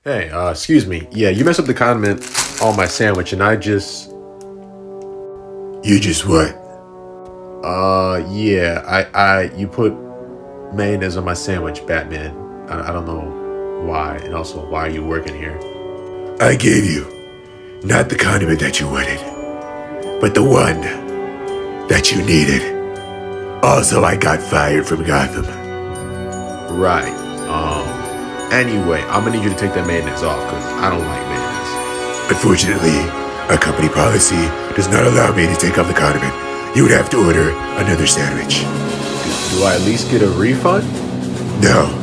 Hey, excuse me. Yeah, you messed up the condiment on my sandwich and I just... You just what? Yeah, you put mayonnaise on my sandwich, Batman. I don't know why. And also, why are you working here? I gave you not the condiment that you wanted, but the one that you needed. Also, I got fired from Gotham. Right. Anyway, I'm gonna need you to take that mayonnaise off because I don't like mayonnaise. Unfortunately, our company policy does not allow me to take off the condiment. You would have to order another sandwich. Do I at least get a refund? No.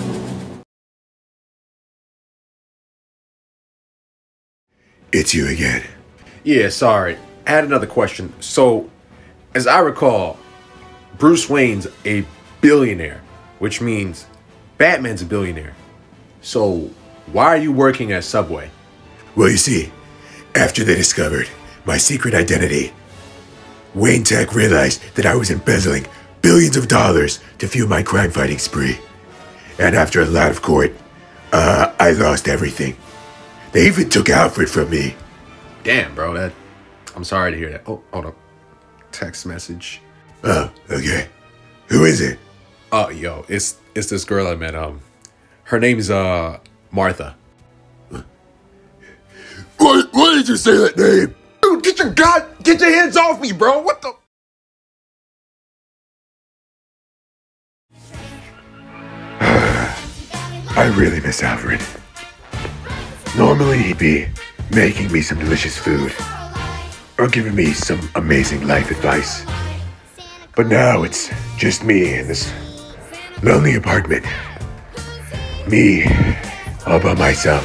It's you again. Yeah, sorry. I had another question. So, as I recall, Bruce Wayne's a billionaire, which means Batman's a billionaire. So, why are you working at Subway? Well, you see, after they discovered my secret identity, Wayne Tech realized that I was embezzling billions of dollars to fuel my crime-fighting spree. And after a lot of court, I lost everything. They even took Alfred from me. Damn, bro, I'm sorry to hear that. Oh, hold up. Text message. Oh, okay. Who is it? Oh, yo, it's this girl I met. Her name's Martha. Why did you say that name? Dude, get your hands off me, bro. What the? I really miss Alfred. Normally he'd be making me some delicious food or giving me some amazing life advice. But now it's just me in this lonely apartment. Me, all by myself.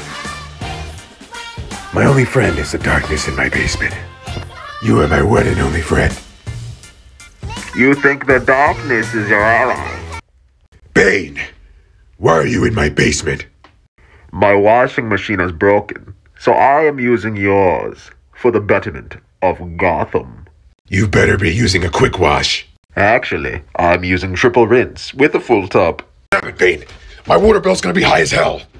My only friend is the darkness in my basement. You are my one and only friend. You think the darkness is your ally? Bane, why are you in my basement? My washing machine is broken, so I am using yours for the betterment of Gotham. You better be using a quick wash. Actually, I'm using triple rinse with a full tub. Damn it, Bane. My water bill's gonna be high as hell.